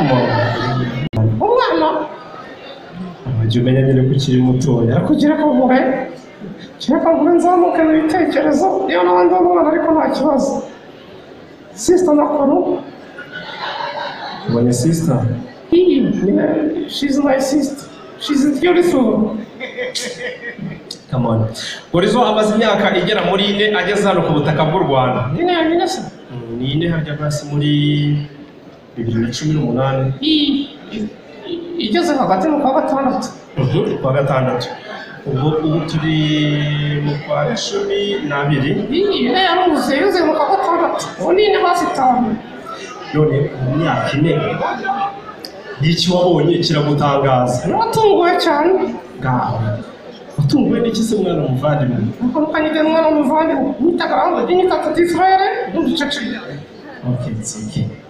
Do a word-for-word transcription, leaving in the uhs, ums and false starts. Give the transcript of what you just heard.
umwana wajya umenya nyine ko ukiri mutoya kugira ko muhe kira ko muhe nzamuke mu bitekerezo iyo n'abandi b'umwana ariko nta kibazo sister nakuru ubonye sister she's my sister she's beautiful. Come on. Golizo amaze imyaka igera muri ine ageze hano ku butaka bw'u Rwanda. Ine yanyine se? Ni ine harya basi muri bibiri na cumi n'umunani. Igeze hagati mu kwa gatandatu. Mhm, kwa gatandatu. Ubu ubu turi mu kwa cumi n'abiri. Ine yaruze yuze mu kwa gatandatu. Ubu ni ine basi itanu. None mu myaka ine n'iki wabonye kiragutangaza? Natunguwe cyane. Ngaho. Utunguwe n'iki se mwana muvandimwe? Uko ukanyide mwana muvandimwe. Nitagarango, nitata Israel, ndicece. Okay, it's okay.